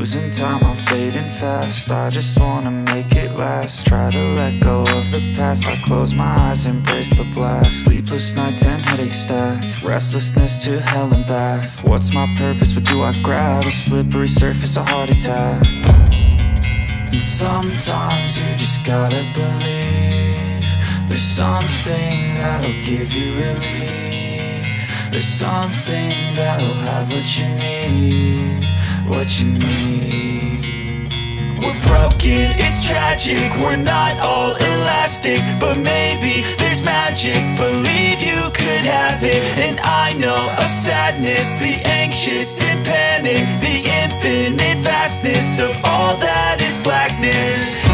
losing time, I'm fading fast. I just wanna make it last. Try to let go of the past. I close my eyes, embrace the blast. Sleepless nights and headaches stack. Restlessness to hell and back. What's my purpose? What do I grab? A slippery surface, a heart attack. And sometimes you just gotta believe there's something that'll give you relief. There's something that'll have what you need, what you need. We're broken, it's tragic, we're not all elastic, but maybe there's magic, believe you could have it. And I know of sadness, the anxious and panic, the infinite vastness of all that is blackness.